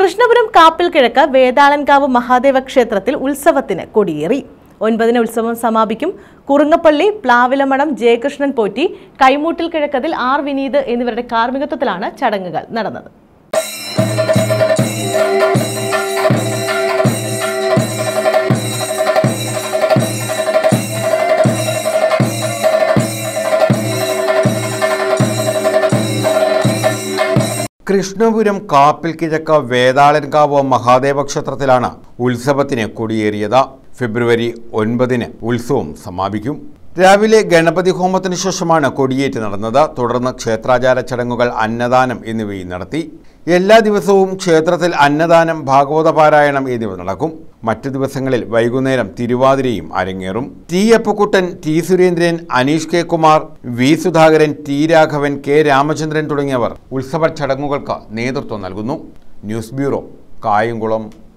കൃഷ്ണപുരം കാപ്പിൽ കിഴക്ക് വേതാളൻകാവ് മഹാദേവ ക്ഷേത്രത്തിൽ ഉത്സവത്തിന് കൊടിയേറി. 9 ഉത്സവം സമാപിക്കും. കുറുങ്ങപ്പള്ളി, പ്ലാവിലമണം, ജയകൃഷ്ണൻ പോറ്റി, കൈമൂട്ടിൽ കിഴക്കതിൽ ആർ വിനീത് എന്നിവരുടെ കാർമ്മികത്വത്തിലാണ് ചടങ്ങുകൾ നടന്നത്. കൃഷ്ണപുരം കാപ്പിൽ കിഴക്ക് വേതാളൻകാവ് മഹാദേവ ക്ഷേത്രത്തിലാണ് ഉത്സവത്തിന് കൊടിയേറിയത്. ഫെബ്രുവരി 9 ഉത്സവം സമാപിക്കും. രാവിലെ ഗണപതി ഹോമത്തിന് ശേഷമാണ് കൊടിയേറ്റ് നടന്നത്. തുടർന്ന് ക്ഷേത്രാചാര ചടങ്ങുകൾ, അന്നദാനം എന്നിവയും നടത്തി. എല്ലാ ദിവസവും ക്ഷേത്രത്തിൽ അന്നദാനം, ഭാഗവത പാരായണം എന്നിവ നടക്കും. മറ്റു ദിവസങ്ങളിൽ വൈകുന്നേരം തിരുവാതിരയും അരങ്ങേറും. T Appukuttan, T Surendran, Aneesh K Kumar, V Sudhakaran, T Raghavan, K Ramachandran തുടങ്ങിയവർ ഉത്സവ ചടങ്ങുകൾക്ക് നേതൃത്വം നൽകുന്നു. News bureau, Kayamkulam.